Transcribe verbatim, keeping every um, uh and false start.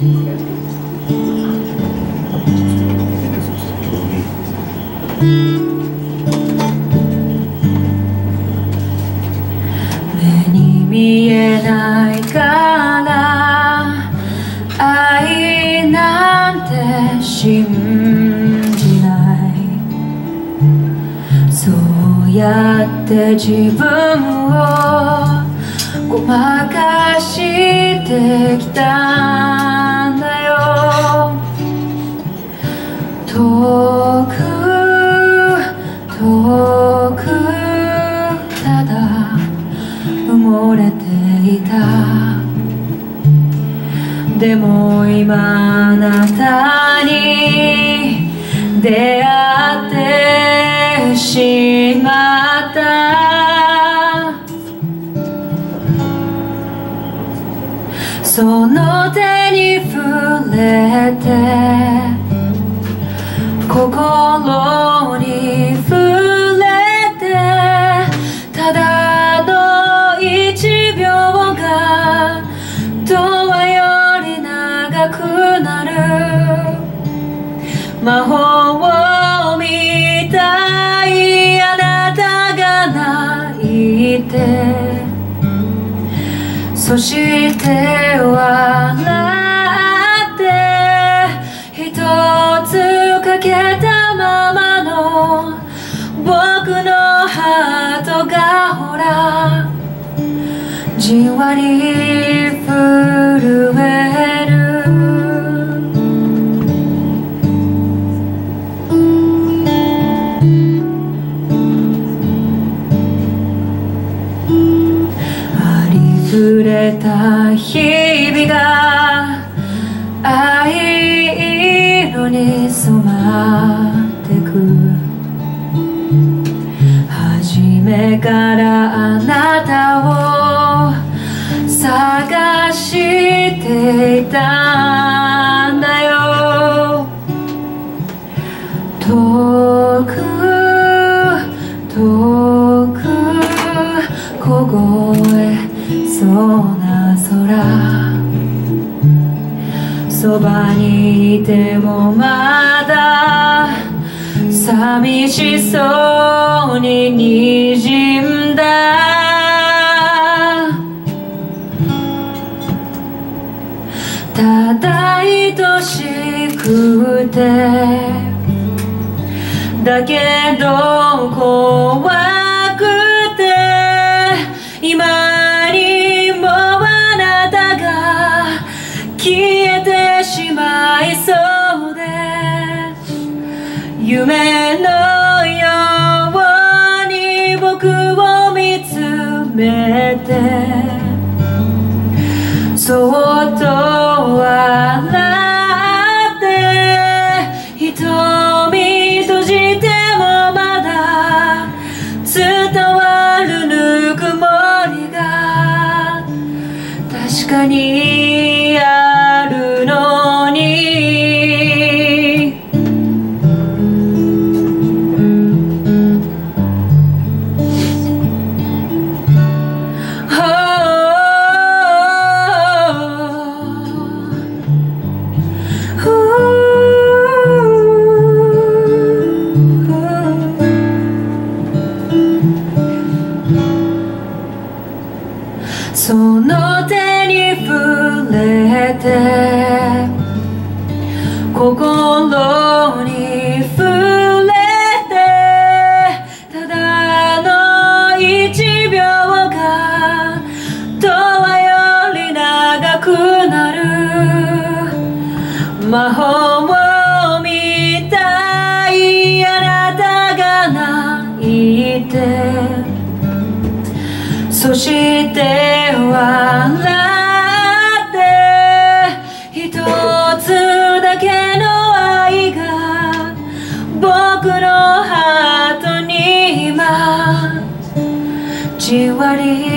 目に見えないから愛なんて信じない。そうやって自分をごまかしてきたんだよ。遠く遠くただ埋もれていた。でも今あなたに出会ってしまった。その手に触れて心に触れて、ただの一秒が永遠より長くなる。魔法みたいあなたが泣いて、そして笑って一つ欠けたままの僕のハートがほらじんわり震える。ありふれた日々が藍色に染まってく。初めからあなたを探していたんだよ。遠く遠く凍えそうな空、そばにいてもまだ寂しそうににじんだ。ただ愛しくてだけど怖くて、今にもあなたが消えてしまいそうで、夢のように僕を見つめて、そっと笑って瞳閉じてもまだ伝わるぬくもりが確かにあるのに。その手に触れて心に触れて、ただの一秒が永遠より長くなる。魔法みたいあなたが泣いて、そして笑って一つだけの愛が僕のハートに今じんわり